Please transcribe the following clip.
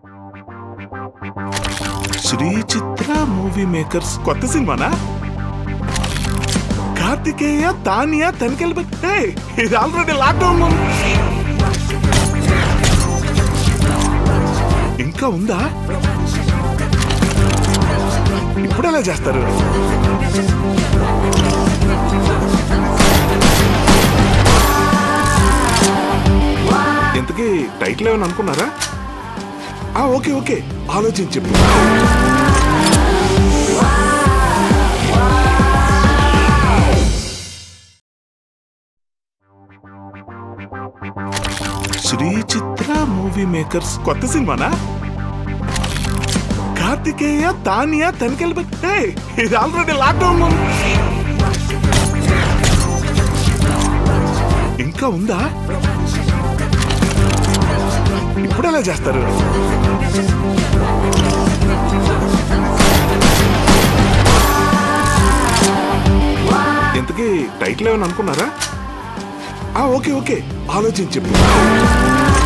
శ్రీ చిత్ర movie makers కొత్త సినిమానా? కార్తికేయ తానియా తనికెళ్ళి పెట్టే ఇది ఆల్రెడీ లాక్డౌన్ ఇంకా ఉందా? ఇప్పుడు ఎలా చేస్తారు? ఇంతకీ టైటిల్ ఏమని అనుకున్నారా? ఓకే ఓకే ఆలోచించి చెప్పు. శ్రీ చిత్ర మూవీ మేకర్స్ కొత్త సినిమానా? కార్తికేయ తానియా తనికెళ్ళి పెట్టే ఇది ఆల్రెడీ లాక్డౌన్ ఇంకా ఉందా? ఇప్పుడు ఎలా చేస్తారు? ఇంతకీ టైటిల్ ఏమని అనుకున్నారా? ఓకే ఓకే ఆలోచించి చెప్పు.